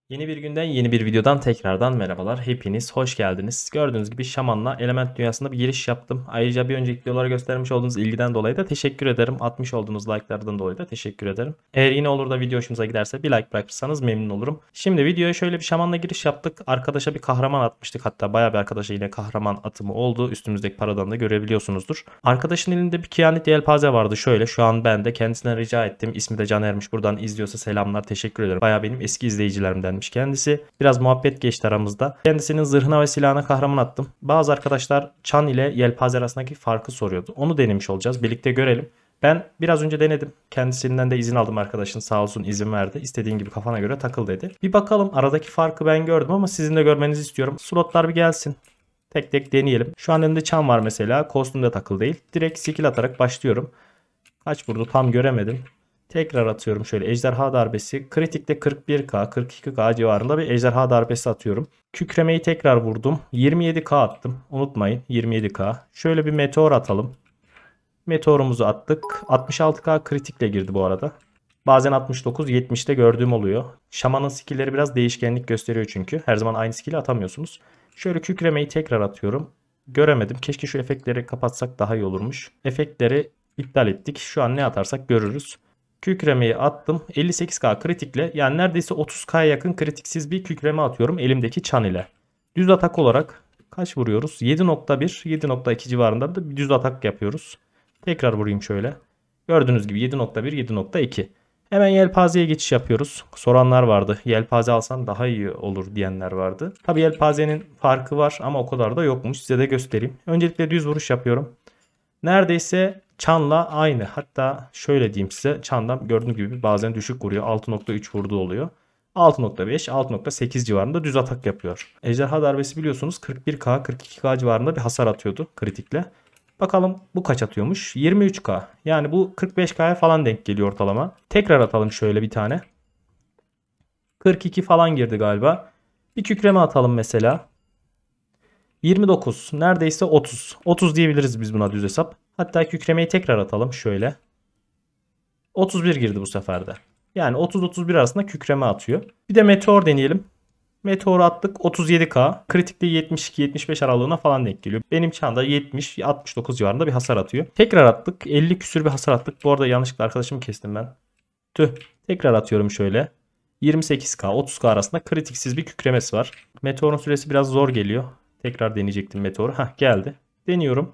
Yeni bir günden yeni bir videodan tekrardan merhabalar. Hepiniz hoş geldiniz. Gördüğünüz gibi şamanla element dünyasında bir giriş yaptım. Ayrıca bir önceki videolara göstermiş olduğunuz ilgiden dolayı da teşekkür ederim. Atmış olduğunuz like'lardan dolayı da teşekkür ederim. Eğer yine olur da video hoşunuza giderse bir like bırakırsanız memnun olurum. Şimdi videoya şöyle bir şamanla giriş yaptık. Arkadaşa bir kahraman atmıştık. Hatta bayağı bir arkadaşa yine kahraman atımı oldu. Üstümüzdeki paradan da görebiliyorsunuzdur. Arkadaşın elinde bir kehanet yelpaze vardı. Şöyle şu an ben de kendisine rica ettim. İsmi de Caner'miş. Buradan izliyorsa selamlar, teşekkür ederim. Bayağı benim eski izleyicilerimdenmiş kendisi. Biraz muhabbet geçti aramızda. Kendisinin zırhına ve silahına kahraman attım. Bazı arkadaşlar çan ile yelpaze arasındaki farkı soruyordu. Onu denemiş olacağız. Birlikte görelim. Ben biraz önce denedim. Kendisinden de izin aldım, arkadaşın sağ olsun izin verdi. İstediğin gibi kafana göre takıl dedi. Bir bakalım, aradaki farkı ben gördüm ama sizin de görmenizi istiyorum. Slotlar bir gelsin. Tek tek deneyelim. Şu an önümde çan var mesela. Kostümde takıl değil. Direkt skill atarak başlıyorum. Kaç vurdu tam göremedim. Tekrar atıyorum şöyle ejderha darbesi. Kritikte 41k 42k civarında bir ejderha darbesi atıyorum. Kükremeyi tekrar vurdum. 27k attım. Unutmayın 27k. Şöyle bir meteor atalım. Meteorumuzu attık. 66k kritikle girdi bu arada. Bazen 69 70'te gördüğüm oluyor. Şamanın skill'leri biraz değişkenlik gösteriyor çünkü. Her zaman aynı skill'i atamıyorsunuz. Şöyle kükremeyi tekrar atıyorum. Göremedim. Keşke şu efektleri kapatsak daha iyi olurmuş. Efektleri iptal ettik. Şu an ne atarsak görürüz. Kükremeyi attım. 58k kritikle, yani neredeyse 30k'ya yakın kritiksiz bir kükreme atıyorum elimdeki çan ile. Düz atak olarak kaç vuruyoruz? 7.1 7.2 civarında da bir düz atak yapıyoruz. Tekrar vurayım şöyle. Gördüğünüz gibi 7.1 7.2. Hemen yelpazeye geçiş yapıyoruz. Soranlar vardı. Yelpaze alsan daha iyi olur diyenler vardı. Tabi yelpazenin farkı var ama o kadar da yokmuş. Size de göstereyim. Öncelikle düz vuruş yapıyorum. Neredeyse çanla aynı. Hatta şöyle diyeyim size. Çandan gördüğünüz gibi bazen düşük vuruyor. 6.3 vurduğu oluyor. 6.5, 6.8 civarında düz atak yapıyor. Ejderha darbesi biliyorsunuz 41k, 42k civarında bir hasar atıyordu kritikle. Bakalım bu kaç atıyormuş? 23k. Yani bu 45k'ya falan denk geliyor ortalama. Tekrar atalım şöyle bir tane. 42 falan girdi galiba. Bir kükreme atalım mesela. 29. Neredeyse 30. 30 diyebiliriz biz buna düz hesap. Hatta kükremeyi tekrar atalım şöyle. 31 girdi bu sefer de. Yani 30-31 arasında kükreme atıyor. Bir de meteor deneyelim. Meteor attık 37k. Kritikte 72-75 aralığına falan denk geliyor. Benim çanda 70-69 civarında bir hasar atıyor. Tekrar attık. 50 küsür bir hasar attık. Bu arada yanlışlıkla arkadaşımı kestim ben. Tüh. Tekrar atıyorum şöyle. 28k 30k arasında kritiksiz bir kükremesi var. Meteorun süresi biraz zor geliyor. Tekrar deneyecektim meteoru. Hah, geldi. Deniyorum.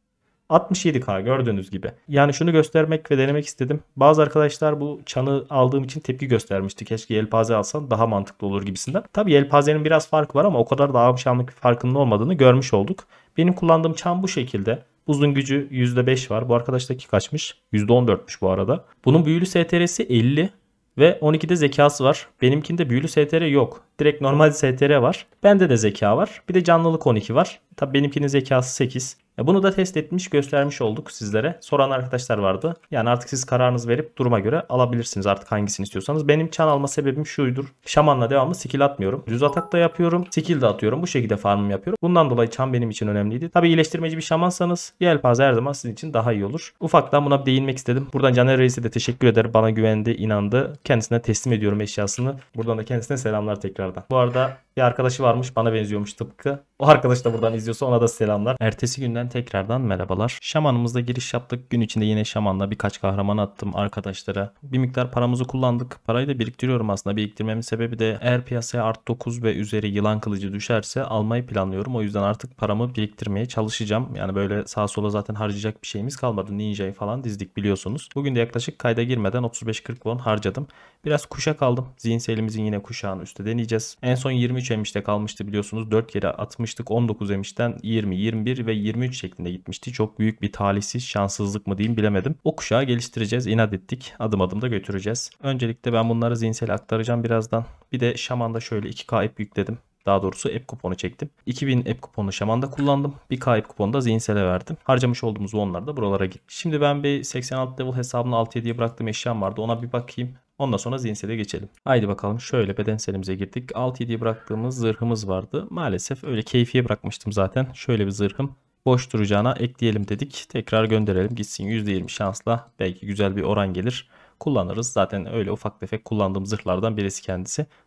67k gördüğünüz gibi. Yani şunu göstermek ve denemek istedim. Bazı arkadaşlar bu çanı aldığım için tepki göstermişti. Keşke yelpaze alsan daha mantıklı olur gibisinden. Tabii yelpazenin biraz farkı var ama o kadar da amşanlık bir farkının olmadığını görmüş olduk. Benim kullandığım çan bu şekilde. Buzun gücü %5 var. Bu arkadaştaki kaçmış? %14'müş bu arada. Bunun büyülü STR'si 50 ve 12'de zekası var. Benimkinde büyülü STR yok. Direkt normal STR var. Bende de zeka var. Bir de canlılık 12 var. Tabii benimkinin zekası 8. Bunu da test etmiş, göstermiş olduk sizlere. Soran arkadaşlar vardı. Yani artık siz kararınızı verip duruma göre alabilirsiniz artık hangisini istiyorsanız. Benim çan alma sebebim şuydur. Şamanla devamlı skill atmıyorum. Düz atak da yapıyorum. Skill de atıyorum. Bu şekilde farmım yapıyorum. Bundan dolayı çan benim için önemliydi. Tabi iyileştirmeci bir şamansanız yelpaze her zaman sizin için daha iyi olur. Ufaktan buna bir değinmek istedim. Buradan Caner Reis'e de teşekkür ederim. Bana güvendi, inandı. Kendisine teslim ediyorum eşyasını. Buradan da kendisine selamlar tekrardan. Bu arada bir arkadaşı varmış, bana benziyormuş tıpkı. O arkadaş da buradan izliyorsa ona da selamlar. Ertesi günden tekrardan merhabalar. Şamanımızda giriş yaptık. Gün içinde yine şamanla birkaç kahraman attım arkadaşlara. Bir miktar paramızı kullandık. Parayı da biriktiriyorum aslında. Biriktirmemin sebebi de eğer piyasaya art 9 ve üzeri yılan kılıcı düşerse almayı planlıyorum. O yüzden artık paramı biriktirmeye çalışacağım. Yani böyle sağa sola zaten harcayacak bir şeyimiz kalmadı. Ninja'yı falan dizdik biliyorsunuz. Bugün de yaklaşık kayda girmeden 35-40 won harcadım. Biraz kuşak aldım. Zihinselimizin yine kuşağını üstte deneyeceğiz. En son 23 emişte kalmıştı biliyorsunuz. 4 kere atmıştık. 19 emişten 20, 21 ve 23 şeklinde gitmişti. Çok büyük bir talihsiz şanssızlık mı diyeyim bilemedim. O kuşağı geliştireceğiz. İnat ettik. Adım adım da götüreceğiz. Öncelikle ben bunları zihinsel aktaracağım birazdan. Bir de şamanda şöyle 2K ep yükledim. Daha doğrusu ep kuponu çektim. 2000 ep kuponu şamanda kullandım. 1K ep kuponu da zihinsele verdim. Harcamış olduğumuz onlar da buralara gitti. Şimdi ben bir 86 level hesabını 6-7'ye bıraktığım eşyam vardı. Ona bir bakayım. Ondan sonra zihinsele geçelim. Haydi bakalım, şöyle bedenselimize girdik. 6-7'ye bıraktığımız zırhımız vardı. Maalesef öyle keyfiye bırakmıştım zaten. Şöyle bir zırhım. Boş duracağına ekleyelim dedik. Tekrar gönderelim gitsin, %20 şansla belki güzel bir oran gelir. Kullanırız. Zaten öyle ufak tefek kullandığım zırhlardan birisi kendisi.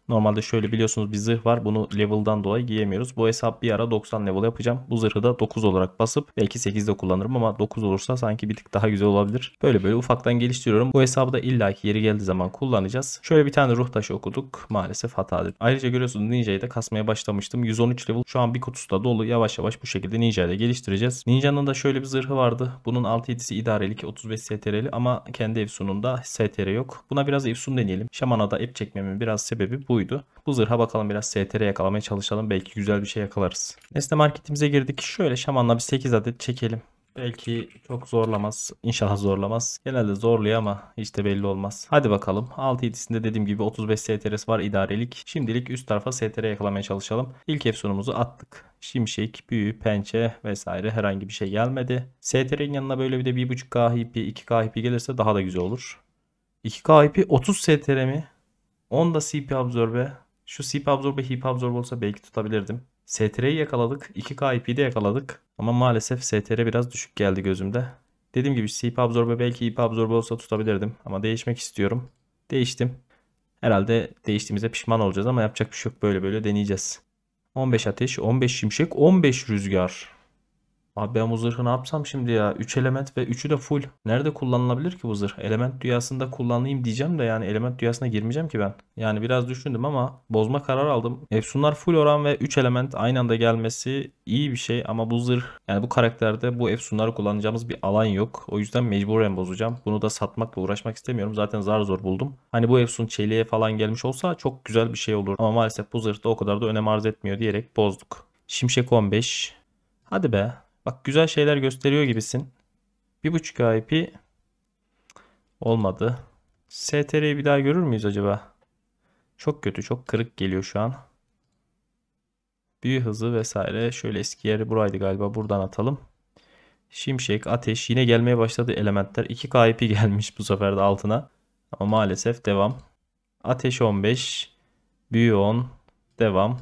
Normalde şöyle biliyorsunuz bir zırh var. Bunu level'dan dolayı giyemiyoruz. Bu hesap bir ara 90 level yapacağım. Bu zırhı da 9 olarak basıp belki 8'de kullanırım ama 9 olursa sanki bir tık daha güzel olabilir. Böyle böyle ufaktan geliştiriyorum. Bu hesabı da illaki yeri geldiği zaman kullanacağız. Şöyle bir tane ruh taşı okuduk. Maalesef hatadır. Ayrıca görüyorsunuz Ninja'yı da kasmaya başlamıştım. 113 level. Şu an bir kutusu da dolu. Yavaş yavaş bu şekilde Ninja'yı da geliştireceğiz. Ninja'nın da şöyle bir zırhı vardı. Bunun 6-7'si idarelik, 35 STR'li ama kendi efsununda STR yok. Buna biraz efsun deneyelim. Şaman'a da ep çekmemin biraz sebebi buydu. Bu zırha bakalım, biraz STR yakalamaya çalışalım. Belki güzel bir şey yakalarız. Nesne marketimize girdik. Şöyle şamanla bir 8 adet çekelim. Belki çok zorlamaz. İnşallah zorlamaz. Genelde zorluyor ama hiç de belli olmaz. Hadi bakalım. 6-7'sinde dediğim gibi 35 STR'si var idarelik. Şimdilik üst tarafa STR yakalamaya çalışalım. İlk efsunumuzu attık. Şimşek, büyü, pençe vesaire herhangi bir şey gelmedi. STR'nin yanına böyle bir de 1.5K HP, 2K HP gelirse daha da güzel olur. 2K HP 30 STR mi? 10 da CP absorbe. Şu CP absorbe, HIP absorbe olsa belki tutabilirdim. STR'yi yakaladık. 2K IP'de yakaladık. Ama maalesef STR biraz düşük geldi gözümde. Dediğim gibi CP absorbe belki HIP absorbe olsa tutabilirdim. Ama değişmek istiyorum. Değiştim. Herhalde değiştiğimize pişman olacağız ama yapacak bir şey yok. Böyle böyle deneyeceğiz. 15 ateş, 15 şimşek, 15 rüzgar. Abi ben bu zırhı ne yapsam şimdi ya? 3 element ve 3'ü de full. Nerede kullanılabilir ki bu zırh? Element dünyasında kullanayım diyeceğim de yani element dünyasına girmeyeceğim ki ben. Yani biraz düşündüm ama bozma kararı aldım. Efsunlar full oran ve 3 element aynı anda gelmesi iyi bir şey ama bu zırh, yani bu karakterde bu efsunları kullanacağımız bir alan yok. O yüzden mecburen bozacağım. Bunu da satmakla uğraşmak istemiyorum. Zaten zar zor buldum. Hani bu efsun çeliğe falan gelmiş olsa çok güzel bir şey olur. Ama maalesef bu zırh da o kadar da önem arz etmiyor diyerek bozduk. Şimşek 15. Hadi be. Bak güzel şeyler gösteriyor gibisin. 1.5 IP olmadı. STR'yi bir daha görür müyüz acaba? Çok kötü, çok kırık geliyor şu an. Büyü hızı vesaire. Şöyle eski yeri buraydı galiba. Buradan atalım. Şimşek, ateş. Yine gelmeye başladı elementler. 2K IP gelmiş bu sefer de altına. Ama maalesef devam. Ateş 15. Büyü 10. Devam.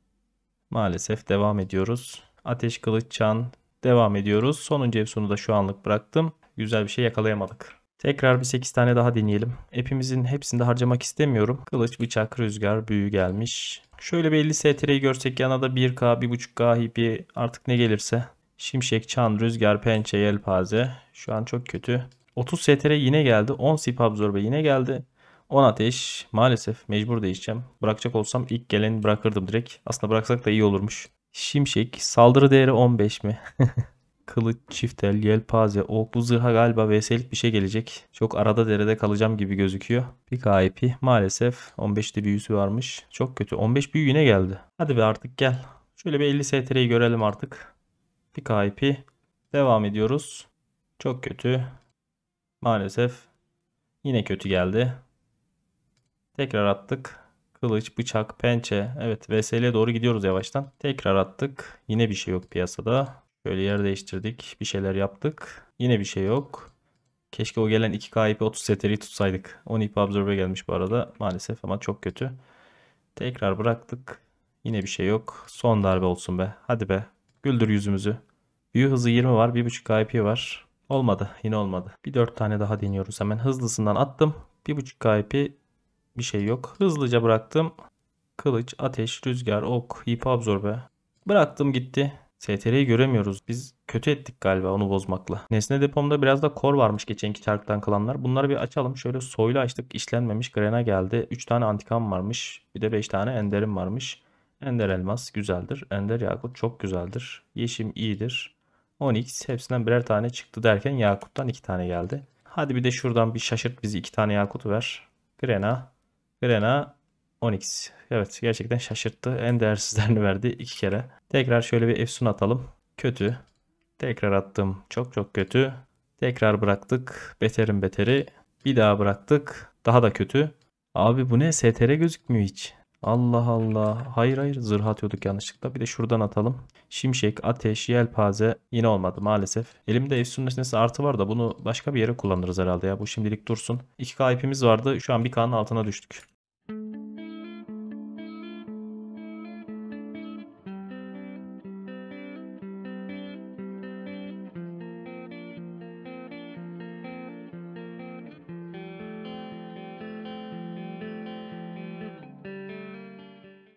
Maalesef devam ediyoruz. Ateş, kılıç, çan. Devam ediyoruz. Sonuncu efsunu da şu anlık bıraktım. Güzel bir şey yakalayamadık. Tekrar bir 8 tane daha deneyelim. Hepimizin hepsini de harcamak istemiyorum. Kılıç, bıçak, rüzgar, büyü gelmiş. Şöyle bir 50 STR'yi görsek yanına da 1K, 1.5K HP artık ne gelirse. Şimşek, çan, rüzgar, pençe, yelpaze. Şu an çok kötü. 30 STR yine geldi. 10 sip absorbe yine geldi. 10 ateş. Maalesef mecbur değişeceğim. Bırakacak olsam ilk geleni bırakırdım direkt. Aslında bıraksak da iyi olurmuş. Şimşek. Saldırı değeri 15 mi? Kılıç, çiftel, yelpaze, ok. Bu zırha galiba vs'lik bir şey gelecek. Çok arada derede kalacağım gibi gözüküyor. Bir KP. Maalesef 15'te büyüsü varmış. Çok kötü. 15 büyü yine geldi. Hadi be artık gel. Şöyle bir 50 STR'yi görelim artık. Bir KP. Devam ediyoruz. Çok kötü. Maalesef. Yine kötü geldi. Tekrar attık. Kılıç, bıçak, pençe. Evet, VSL'ye doğru gidiyoruz yavaştan. Tekrar attık. Yine bir şey yok piyasada. Şöyle yer değiştirdik. Bir şeyler yaptık. Yine bir şey yok. Keşke o gelen 2K IP 30 STR'yi tutsaydık. 10 IP Absorbe gelmiş bu arada. Maalesef ama çok kötü. Tekrar bıraktık. Yine bir şey yok. Son darbe olsun be. Hadi be. Güldür yüzümüzü. Büyü hızı 20 var. 1.5 IP var. Olmadı. Yine olmadı. Bir 4 tane daha deniyoruz hemen. Hızlısından attım. 1.5 IP bir şey yok. Hızlıca bıraktım. Kılıç, ateş, rüzgar, ok, hip absorbe. Bıraktım gitti. STR'yi göremiyoruz. Biz kötü ettik galiba onu bozmakla. Nesne depomda biraz da kor varmış geçenki çarktan kalanlar. Bunları bir açalım. Şöyle soylu açtık. İşlenmemiş grena geldi. 3 tane antikam varmış. Bir de 5 tane enderim varmış. Ender elmas güzeldir. Ender yakut çok güzeldir. Yeşim iyidir. Onyx hepsinden birer tane çıktı derken yakuttan 2 tane geldi. Hadi bir de şuradan bir şaşırt bizi, 2 tane yakut ver. Grena. Grena, Onyx. Evet gerçekten şaşırttı. En değersizlerini verdi 2 kere. Tekrar şöyle bir efsun atalım. Kötü. Tekrar attım. Çok çok kötü. Tekrar bıraktık. Beterin beteri. Bir daha bıraktık. Daha da kötü. Abi bu ne? STR gözükmüyor hiç. Allah Allah. Hayır hayır. Zırh atıyorduk yanlışlıkla. Bir de şuradan atalım. Şimşek, ateş, yelpaze. Yine olmadı maalesef. Elimde efsun nesnesi artı var da bunu başka bir yere kullanırız herhalde ya. Bu şimdilik dursun. 2K ipimiz vardı. Şu an 1K'nın altına düştük.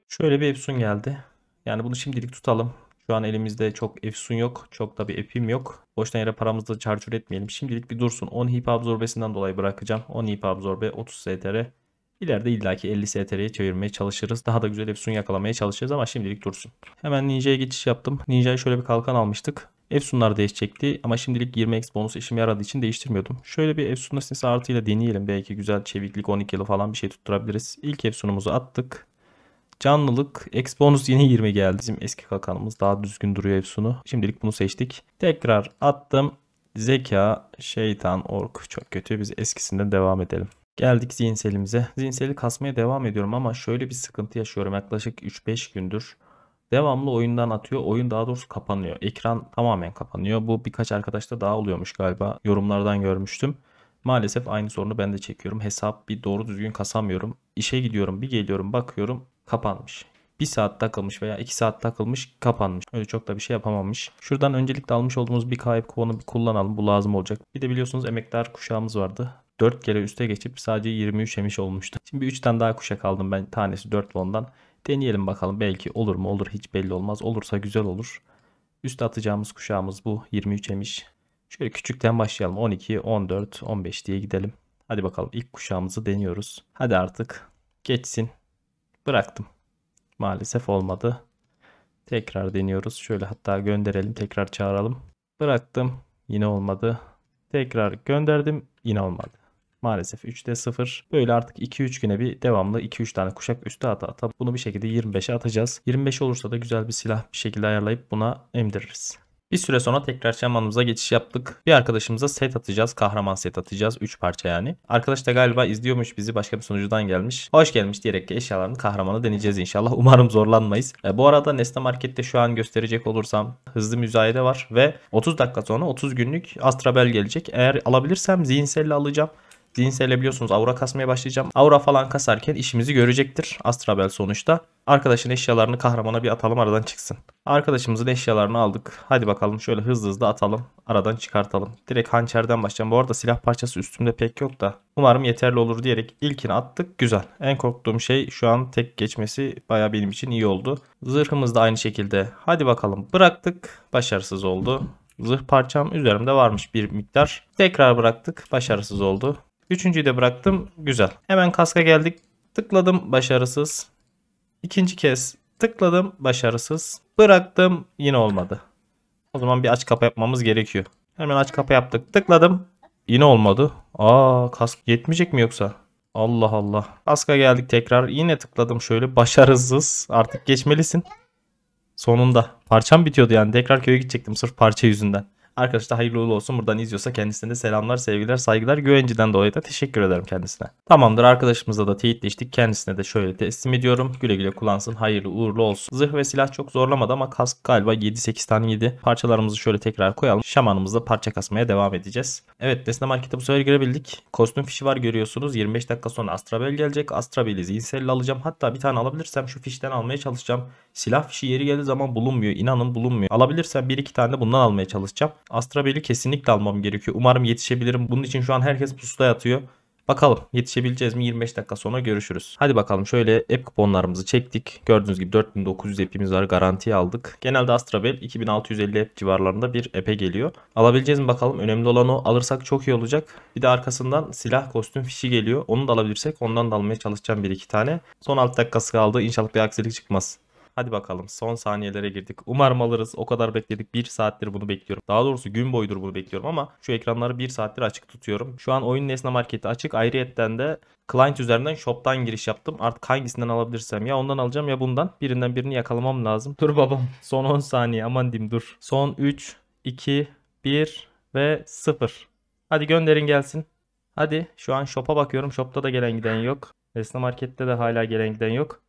Şöyle bir Efsun geldi. Yani bunu şimdilik tutalım. Şu an elimizde çok Efsun yok. Çok da bir epim yok. Boştan yere paramızı da çarçur etmeyelim. Şimdilik bir dursun. 10 hip absorbesinden dolayı bırakacağım. 10 hip absorbe 30 STR. İleride illaki 50 STR'ye çevirmeye çalışırız. Daha da güzel Efsun yakalamaya çalışacağız ama şimdilik dursun. Hemen Ninja'ya geçiş yaptım. Ninja'ya şöyle bir kalkan almıştık. Efsunlar değişecekti ama şimdilik 20x bonus işime yaradığı için değiştirmiyordum. Şöyle bir Efsun nesnesi artıyla deneyelim. Belki güzel çeviklik 12 yılı falan bir şey tutturabiliriz. İlk Efsunumuzu attık. Canlılık. Ex bonus yine 20 geldi. Bizim eski kalkanımız daha düzgün duruyor Efsun'u. Şimdilik bunu seçtik. Tekrar attım. Zeka, şeytan, ork çok kötü. Biz eskisinden devam edelim. Geldik zihinselimize. Zihinseli kasmaya devam ediyorum ama şöyle bir sıkıntı yaşıyorum. Yaklaşık 3-5 gündür. Devamlı oyundan atıyor. Oyun daha doğrusu kapanıyor. Ekran tamamen kapanıyor. Bu birkaç arkadaşta daha oluyormuş galiba. Yorumlardan görmüştüm. Maalesef aynı sorunu ben de çekiyorum. Hesap bir doğru düzgün kasamıyorum. İşe gidiyorum, bir geliyorum, bakıyorum kapanmış. 1 saat takılmış veya 2 saat takılmış, kapanmış. Öyle çok da bir şey yapamamış. Şuradan öncelikle almış olduğumuz bir kayıp kovanı bir kullanalım. Bu lazım olacak. Bir de biliyorsunuz emektar kuşağımız vardı. 4 kere üste geçip sadece 23 yemiş olmuştu. Şimdi 3 tane daha kuşak aldım ben. Tanesi 4 ondan. Deneyelim bakalım. Belki olur mu? Olur. Hiç belli olmaz. Olursa güzel olur. Üste atacağımız kuşağımız bu. 23 emiş. Şöyle küçükten başlayalım. 12, 14, 15 diye gidelim. Hadi bakalım ilk kuşağımızı deniyoruz. Hadi artık geçsin. Bıraktım. Maalesef olmadı. Tekrar deniyoruz. Şöyle hatta gönderelim. Tekrar çağıralım. Bıraktım. Yine olmadı. Tekrar gönderdim. Yine olmadı. Maalesef 3'te 0. Böyle artık 2-3 güne bir devamlı 2-3 tane kuşak üstü ata bunu bir şekilde 25'e atacağız. 25 olursa da güzel bir silah bir şekilde ayarlayıp buna emdiririz. Bir süre sonra tekrar şamanımıza geçiş yaptık. Bir arkadaşımıza set atacağız. Kahraman set atacağız. 3 parça yani. Arkadaş da galiba izliyormuş bizi. Başka bir sunucudan gelmiş. Hoş gelmiş diyerek eşyalarını kahramanı deneyeceğiz inşallah. Umarım zorlanmayız. Bu arada Nesne Market'te şu an gösterecek olursam hızlı müzayede var. Ve 30 dakika sonra 30 günlük Astrabel gelecek. Eğer alabilirsem zihinselle alacağım. Zihinselle biliyorsunuz aura kasmaya başlayacağım. Aura falan kasarken işimizi görecektir. Astrabel sonuçta. Arkadaşın eşyalarını kahramana bir atalım aradan çıksın. Arkadaşımızın eşyalarını aldık. Hadi bakalım şöyle hızlı hızlı atalım. Aradan çıkartalım. Direkt hançerden başlayalım. Bu arada silah parçası üstümde pek yok da. Umarım yeterli olur diyerek ilkini attık. Güzel. En korktuğum şey şu an tek geçmesi baya benim için iyi oldu. Zırhımız da aynı şekilde. Hadi bakalım bıraktık. Başarısız oldu. Zırh parçam üzerimde varmış bir miktar. Tekrar bıraktık. Başarısız oldu. Üçüncüyü de bıraktım. Güzel. Hemen kaska geldik. Tıkladım. Başarısız. İkinci kez tıkladım. Başarısız. Bıraktım. Yine olmadı. O zaman bir aç kapa yapmamız gerekiyor. Hemen aç kapa yaptık. Tıkladım. Yine olmadı. Kask yetmeyecek mi yoksa? Allah Allah. Kaska geldik tekrar. Yine tıkladım şöyle. Başarısız. Artık geçmelisin. Sonunda. Parçam bitiyordu yani. Tekrar köye gidecektim sırf parça yüzünden. Arkadaşlar hayırlı uğurlu olsun. Buradan izliyorsa kendisine de selamlar, sevgiler, saygılar. Güvenciden dolayı da teşekkür ederim kendisine. Tamamdır, arkadaşımızla da teyitleştik. Kendisine de şöyle teslim ediyorum. Güle güle kullansın. Hayırlı uğurlu olsun. Zırh ve silah çok zorlamadı ama kask galiba 7-8 tane yedi. Parçalarımızı şöyle tekrar koyalım. Şamanımızla parça kasmaya devam edeceğiz. Evet, Nesne Market'e bu sefer girebildik. Kostüm fişi var görüyorsunuz. 25 dakika sonra Astrabel gelecek. Astrabel'i zihinselle alacağım. Hatta bir tane alabilirsem şu fişten almaya çalışacağım. Silah fişi yeri geldiği zaman bulunmuyor. İnanın bulunmuyor. Alabilirsem 1-2 tane de bundan almaya çalışacağım. Astrabel'i kesinlikle almam gerekiyor. Umarım yetişebilirim. Bunun için şu an herkes pusuda yatıyor. Bakalım yetişebileceğiz mi? 25 dakika sonra görüşürüz. Hadi bakalım, şöyle app kuponlarımızı çektik. Gördüğünüz gibi 4900 app'imiz var. Garantiye aldık. Genelde Astrabel 2650 app civarlarında bir app'e geliyor. Alabileceğiz mi bakalım? Önemli olan o. Alırsak çok iyi olacak. Bir de arkasından silah kostüm fişi geliyor. Onu da alabilirsek ondan da almaya çalışacağım 1-2 tane. Son 6 dakikası kaldı. İnşallah bir aksilik çıkmaz. Hadi bakalım, son saniyelere girdik. Umarım alırız. O kadar bekledik. 1 saattir bunu bekliyorum. Daha doğrusu gün boyudur bunu bekliyorum ama şu ekranları 1 saattir açık tutuyorum. Şu an oyun Nesne Market'i açık. Ayrıyetten de client üzerinden shop'tan giriş yaptım. Artık hangisinden alabilirsem ya ondan alacağım ya bundan. Birinden birini yakalamam lazım. Dur babam. Son 10 saniye, aman diyeyim dur. Son 3, 2, 1 ve 0. Hadi gönderin gelsin. Hadi, şu an shop'a bakıyorum. Shop'ta da gelen giden yok. Nesne Market'te de hala gelen giden yok.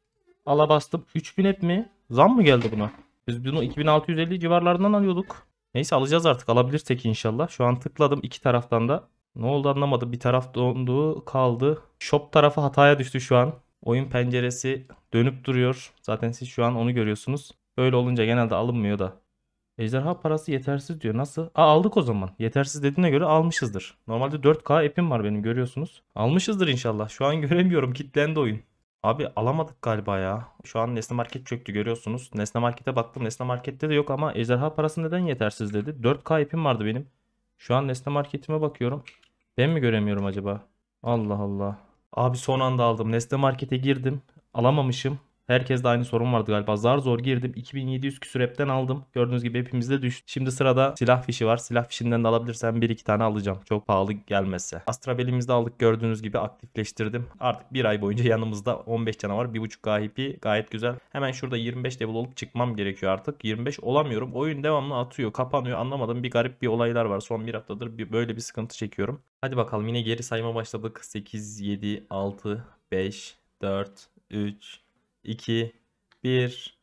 Ala bastım. 3000 hep mi? Zam mı geldi buna? Biz bunu 2650 civarlarından alıyorduk. Neyse, alacağız artık. Alabilirsek inşallah. Şu an tıkladım iki taraftan da. Ne oldu anlamadım. Bir taraf dondu kaldı. Shop tarafı hataya düştü şu an. Oyun penceresi dönüp duruyor. Zaten siz şu an onu görüyorsunuz. Böyle olunca genelde alınmıyor da. Ejderha parası yetersiz diyor. Nasıl? Aldık o zaman. Yetersiz dediğine göre almışızdır. Normalde 4K app'im var benim, görüyorsunuz. Almışızdır inşallah. Şu an göremiyorum. Kilitlendi oyun. Abi alamadık galiba ya. Şu an Nesne Market çöktü görüyorsunuz. Nesne Market'e baktım. Nesne Market'te de yok ama ejderha parası neden yetersiz dedi. 4K ipim vardı benim. Şu an Nesne Market'ime bakıyorum. Ben mi göremiyorum acaba? Allah Allah. Abi son anda aldım. Nesne Market'e girdim. Alamamışım. Herkeste aynı sorun vardı galiba. Zar zor girdim. 2700 küsür app'ten aldım. Gördüğünüz gibi hepimizde düştü. Şimdi sırada silah fişi var. Silah fişinden de alabilirsem bir iki tane alacağım. Çok pahalı gelmezse. Astra Bell'imizi aldık. Gördüğünüz gibi aktifleştirdim. Artık bir ay boyunca yanımızda 15 canavar. 1.5 KHP gayet güzel. Hemen şurada 25 level olup çıkmam gerekiyor artık. 25 olamıyorum. Oyun devamlı atıyor. Kapanıyor. Anlamadım. Bir garip bir olaylar var. Son bir haftadır böyle bir sıkıntı çekiyorum. Hadi bakalım yine geri sayma başladık. 8, 7, 6, 5, 4, 3, 2, 1,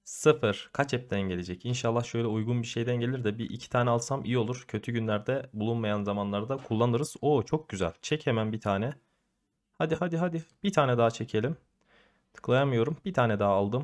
0. Kaç app'ten gelecek? İnşallah şöyle uygun bir şeyden gelir de bir iki tane alsam iyi olur. Kötü günlerde bulunmayan zamanlarda kullanırız. Oo çok güzel. Çek hemen bir tane. Hadi hadi hadi. Bir tane daha çekelim. Tıklayamıyorum. Bir tane daha aldım.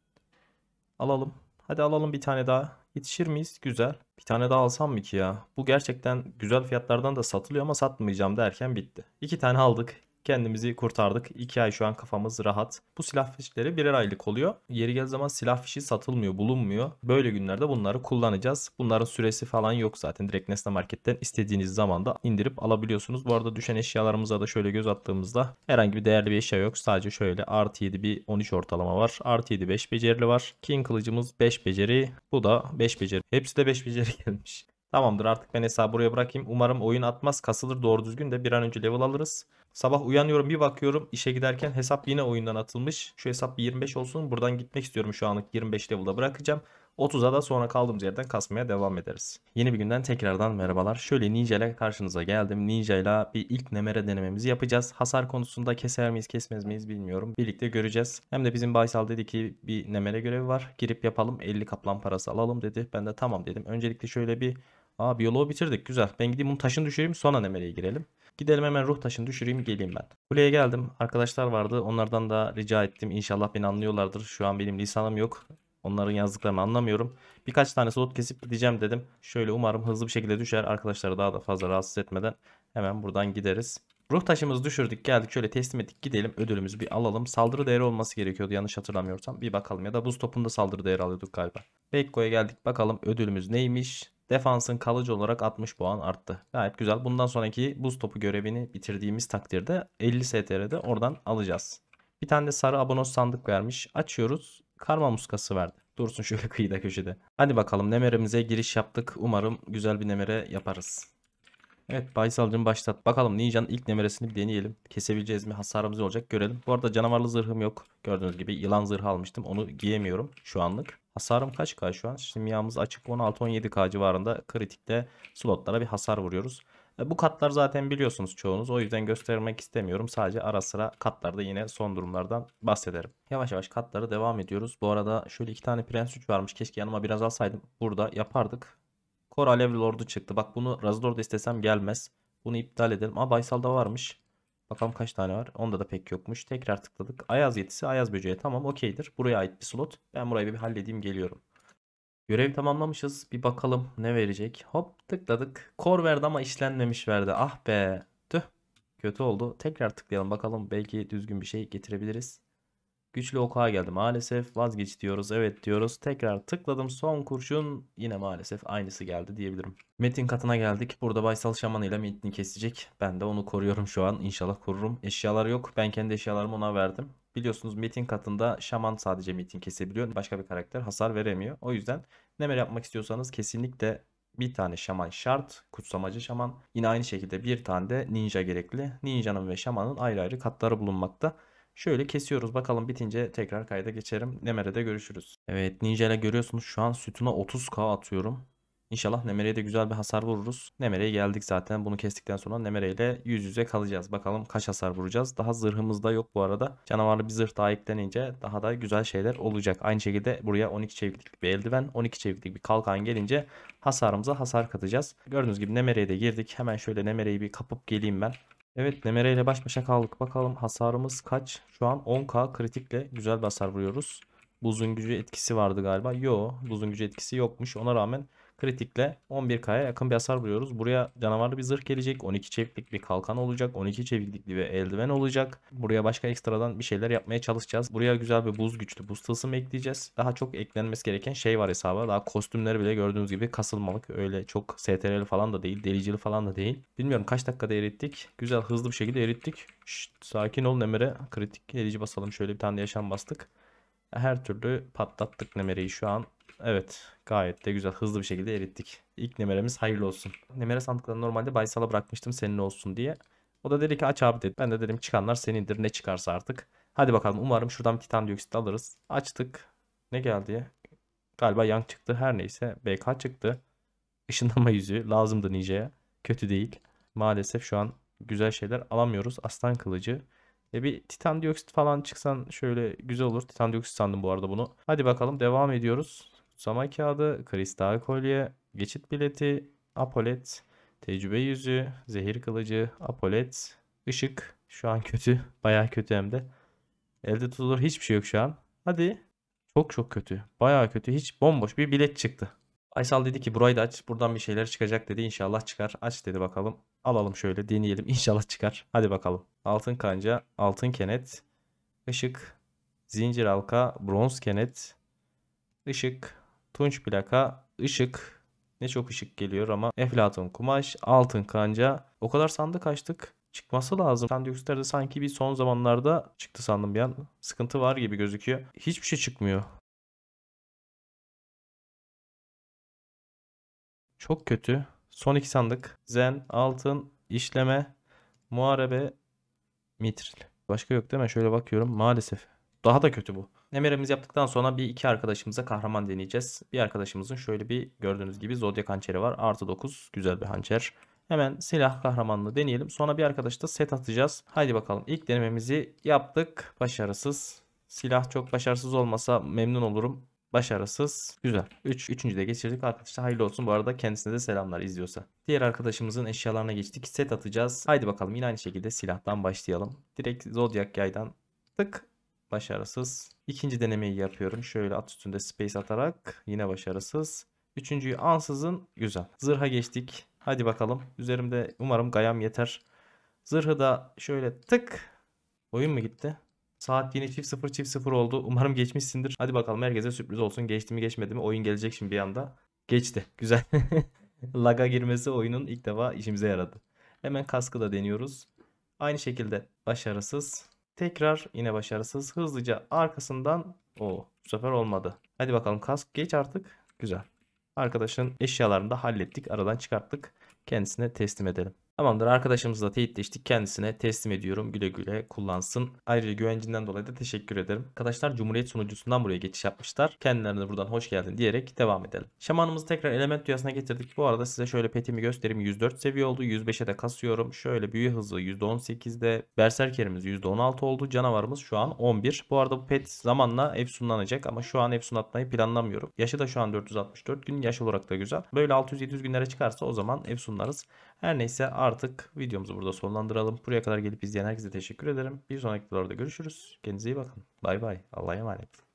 Alalım. Hadi alalım bir tane daha. Yetişir miyiz? Güzel. Bir tane daha alsam mı ki ya? Bu gerçekten güzel fiyatlardan da satılıyor ama satmayacağım derken bitti. İki tane aldık. Kendimizi kurtardık. 2 ay şu an kafamız rahat. Bu silah fişleri birer aylık oluyor. Yeri geldiği zaman silah fişi satılmıyor, bulunmuyor. Böyle günlerde bunları kullanacağız. Bunların süresi falan yok zaten. Direkt Nesne Market'ten istediğiniz zaman da indirip alabiliyorsunuz. Bu arada düşen eşyalarımıza da şöyle göz attığımızda herhangi bir değerli bir eşya yok. Sadece şöyle artı 7 bir 13 ortalama var. Artı 7 5 becerili var. King kılıcımız 5 beceri. Bu da 5 beceri. Hepsi de 5 beceri gelmiş. Tamamdır artık ben hesabı buraya bırakayım. Umarım oyun atmaz, kasılır doğru düzgün de bir an önce level alırız. Sabah uyanıyorum bir bakıyorum işe giderken hesap yine oyundan atılmış. Şu hesap bir 25 olsun. Buradan gitmek istiyorum şu anlık 25 level'da bırakacağım. 30'a da sonra kaldığımız yerden kasmaya devam ederiz. Yeni bir günden tekrardan merhabalar. Şöyle Ninja ile karşınıza geldim. Ninja ile bir ilk nemere denememizi yapacağız. Hasar konusunda keser miyiz kesmez miyiz bilmiyorum. Birlikte göreceğiz. Hem de bizim Baysal dedi ki bir nemere görevi var. Girip yapalım 50 kaplan parası alalım dedi. Ben de tamam dedim. Öncelikle şöyle bir biyoloğu bitirdik güzel. Ben gideyim bunu taşını düşüreyim sonra nemereye girelim. Gidelim hemen ruh taşını düşüreyim geleyim ben. Kuleye geldim. Arkadaşlar vardı. Onlardan da rica ettim. İnşallah beni anlıyorlardır. Şu an benim lisanım yok. Onların yazdıklarını anlamıyorum. Birkaç tane slot kesip gideceğim dedim. Şöyle umarım hızlı bir şekilde düşer. Arkadaşları daha da fazla rahatsız etmeden hemen buradan gideriz. Ruh taşımızı düşürdük geldik şöyle teslim ettik gidelim ödülümüzü bir alalım. Saldırı değeri olması gerekiyordu yanlış hatırlamıyorsam. Bir bakalım ya da buz topunda saldırı değeri alıyorduk galiba. Bekko'ya geldik bakalım ödülümüz neymiş. Defansın kalıcı olarak 60 puan arttı. Gayet güzel. Bundan sonraki buz topu görevini bitirdiğimiz takdirde 50 STR'de oradan alacağız. Bir tane de sarı abonos sandık vermiş. Açıyoruz. Karma muskası verdi. Dursun şöyle kıyıda köşede. Hadi bakalım nemeremize giriş yaptık. Umarım güzel bir nemere yaparız. Evet Baysal'cım başlat. Bakalım Ninja'nın ilk nemeresini bir deneyelim. Kesebileceğiz mi? Hasarımız ne olacak görelim. Bu arada canavarlı zırhım yok. Gördüğünüz gibi yılan zırhı almıştım. Onu giyemiyorum şu anlık. Hasarım kaç K şu an? Simyamız açık 16-17K civarında kritikte slotlara bir hasar vuruyoruz. Bu katlar zaten biliyorsunuz çoğunuz. O yüzden göstermek istemiyorum. Sadece ara sıra katlarda yine son durumlardan bahsederim. Yavaş yavaş katlara devam ediyoruz. Bu arada şöyle iki tane prens 3 varmış. Keşke yanıma biraz alsaydım. Burada yapardık. Kor Alev Lord'u çıktı. Bak bunu Razor'da istesem gelmez. Bunu iptal edelim. Baysal'da varmış. Bakalım kaç tane var. Onda da pek yokmuş. Tekrar tıkladık. Ayaz yetisi Ayaz böceği. Tamam okeydir. Buraya ait bir slot. Ben burayı bir halledeyim geliyorum. Görevi tamamlamışız. Bir bakalım ne verecek. Hop tıkladık. Kor verdi ama işlenmemiş verdi. Ah be. Tüh. Kötü oldu. Tekrar tıklayalım bakalım. Belki düzgün bir şey getirebiliriz. Güçlü okuğa geldi maalesef. Vazgeç diyoruz. Evet diyoruz. Tekrar tıkladım. Son kurşun yine maalesef aynısı geldi diyebilirim. Metin katına geldik. Burada Baysal Şaman ile Metin'i kesecek. Ben de onu koruyorum şu an. İnşallah korurum. Eşyalar yok. Ben kendi eşyalarımı ona verdim. Biliyorsunuz Metin katında Şaman sadece Metin kesebiliyor. Başka bir karakter hasar veremiyor. O yüzden neler yapmak istiyorsanız kesinlikle bir tane şaman şart. Kutsamacı şaman. Yine aynı şekilde bir tane de ninja gerekli. Ninjanın ve şamanın ayrı ayrı katları bulunmakta. Şöyle kesiyoruz. Bakalım bitince tekrar kayda geçerim. Nemere'de görüşürüz. Evet Ninja ile görüyorsunuz şu an sütuna 30K atıyorum. İnşallah Nemere'ye de güzel bir hasar vururuz. Nemere'ye geldik zaten. Bunu kestikten sonra Nemere ile yüz yüze kalacağız. Bakalım kaç hasar vuracağız. Daha zırhımız da yok bu arada. Canavarlı bir zırh daha eklenince daha da güzel şeyler olacak. Aynı şekilde buraya 12 çeviklik bir eldiven, 12 çeviklik bir kalkan gelince hasarımıza hasar katacağız. Gördüğünüz gibi Nemere'ye de girdik. Hemen şöyle Nemere'yi bir kapıp geleyim ben. Evet Nemere ile baş başa kaldık. Bakalım hasarımız kaç? Şu an 10K kritikle güzel bir hasar vuruyoruz. Buzun gücü etkisi vardı galiba. Yo, buzun gücü etkisi yokmuş. Ona rağmen Kritikle 11K'ya yakın bir hasar vuruyoruz. Buraya canavarlı bir zırh gelecek. 12 çeviklik bir kalkan olacak. 12 çeviklikli bir eldiven olacak. Buraya başka ekstradan bir şeyler yapmaya çalışacağız. Buraya güzel bir buz güçlü buz tılsımı ekleyeceğiz. Daha çok eklenmesi gereken şey var hesaba. Daha kostümleri bile gördüğünüz gibi kasılmalık. Öyle çok STR'li falan da değil. Delicili falan da değil. Bilmiyorum kaç dakikada erittik. Güzel hızlı bir şekilde erittik. Şşt, sakin ol Nemere. Kritik edici basalım. Şöyle bir tane de yaşam bastık. Her türlü patlattık Nemere'yi şu an. Evet, gayet de güzel hızlı bir şekilde erittik. İlk Nemere'miz hayırlı olsun. Nemere sandıklarını normalde Baysal'a bırakmıştım senin olsun diye. O da dedi ki aç abi dedi. Ben de dedim çıkanlar senindir ne çıkarsa artık. Hadi bakalım umarım şuradan bir titan dioksit alırız. Açtık. Ne geldi? Galiba yang çıktı. Her neyse BK çıktı. Işınlanma yüzüğü lazımdı Ninja'ya. Kötü değil. Maalesef şu an güzel şeyler alamıyoruz. Aslan kılıcı. Bir titan dioksit falan çıksan şöyle güzel olur. Titan dioksit sandım bu arada bunu. Hadi bakalım devam ediyoruz. Kutsama kağıdı, kristal kolye, geçit bileti, apolet, tecrübe yüzüğü, zehir kılıcı, apolet, ışık. Şu an kötü. Bayağı kötü hem de. Elde tutulur hiçbir şey yok şu an. Hadi. Çok çok kötü. Bayağı kötü. Hiç bomboş bir bilet çıktı. Aysal dedi ki burayı da aç. Buradan bir şeyler çıkacak dedi. İnşallah çıkar. Aç dedi bakalım. Alalım şöyle deneyelim. İnşallah çıkar. Hadi bakalım. Altın kanca, altın kenet, ışık, zincir halka, bronz kenet, ışık, tunç plaka, ışık. Ne çok ışık geliyor ama. Eflatun kumaş, altın kanca. O kadar sandık açtık. Çıkması lazım. Sandioksitlerde sanki bir son zamanlarda çıktı sandım bir an. Sıkıntı var gibi gözüküyor. Hiçbir şey çıkmıyor. Çok kötü. Son iki sandık. Zen, altın, işleme, muharebe, mitril. Başka yok değil mi? Şöyle bakıyorum. Maalesef. Daha da kötü bu. Nemeremizi yaptıktan sonra bir iki arkadaşımıza kahraman deneyeceğiz. Bir arkadaşımızın şöyle bir gördüğünüz gibi zodyak hançeri var. Artı 9. Güzel bir hançer. Hemen silah kahramanlığı deneyelim. Sonra bir arkadaş da set atacağız. Haydi bakalım. İlk denememizi yaptık. Başarısız. Silah çok başarısız olmasa memnun olurum. Başarısız. Güzel. Üçüncü de geçirdik. Arkadaşlar hayırlı olsun. Bu arada kendisine de selamlar izliyorsa. Diğer arkadaşımızın eşyalarına geçtik. Set atacağız. Haydi bakalım yine aynı şekilde silahtan başlayalım. Direkt Zodiac yaydan tık. Başarısız. İkinci denemeyi yapıyorum. Şöyle at üstünde space atarak. Yine başarısız. Üçüncüyü ansızın güzel. Zırha geçtik. Hadi bakalım. Üzerimde umarım gayam yeter. Zırhı da şöyle tık. Oyun mu gitti? Saat yine çift sıfır çift sıfır oldu. Umarım geçmişsindir. Hadi bakalım herkese sürpriz olsun. Geçti mi geçmedi mi? Oyun gelecek şimdi bir anda. Geçti. Güzel. Laga girmesi oyunun ilk defa işimize yaradı. Hemen kaskı da deniyoruz. Aynı şekilde başarısız. Tekrar yine başarısız. Hızlıca arkasından. O bu sefer olmadı. Hadi bakalım kask geç artık. Güzel. Arkadaşın eşyalarını da hallettik. Aradan çıkarttık. Kendisine teslim edelim. Tamamdır arkadaşımızla teyitleştik. Kendisine teslim ediyorum. Güle güle kullansın. Ayrıca güvencinden dolayı da teşekkür ederim. Arkadaşlar Cumhuriyet sunucusundan buraya geçiş yapmışlar. Kendilerine buradan hoş geldin diyerek devam edelim. Şamanımızı tekrar element dünyasına getirdik. Bu arada size şöyle petimi göstereyim. 104 seviye oldu. 105'e de kasıyorum. Şöyle büyü hızı %18'de. Berserkerimiz %16 oldu. Canavarımız şu an 11. Bu arada bu pet zamanla efsunlanacak ama şu an efsun atmayı planlamıyorum. Yaşı da şu an 464 gün. Yaş olarak da güzel. Böyle 600-700 günlere çıkarsa o zaman efsunlarız. Her neyse artık videomuzu burada sonlandıralım. Buraya kadar gelip izleyen herkese teşekkür ederim. Bir sonraki videolarda görüşürüz. Kendinize iyi bakın. Bay bay. Allah'a emanet.